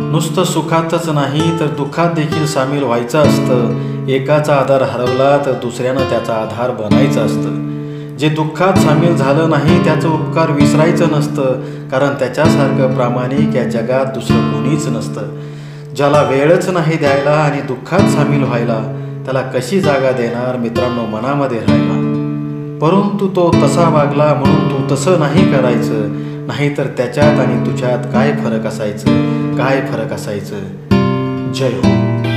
नुसतं सुखातच नाही तर दुःखात देखील सामील व्हायचं असतं. एकाचा आधार हरवला तर दुसऱ्यानं त्याचा आधार बनायचं असतं. जे दुःखात सामील झालं नाही त्याचं उपकार विसरायचं नसतं, कारण त्याच्यासारखं प्रामाणिक या जगात दुसरं कोणीच नसतं. ज्याला वेळच नाही द्यायला आणि दुःखात सामील व्हायला, त्याला कशी जागा देणार मित्रांनो मनामध्ये राहायला. परंतु तो तसा वागला म्हणून तू तसं नाही करायचं, नाहीतर त्याच्यात आणि तुझ्यात काय फरक असायचं. जय हो.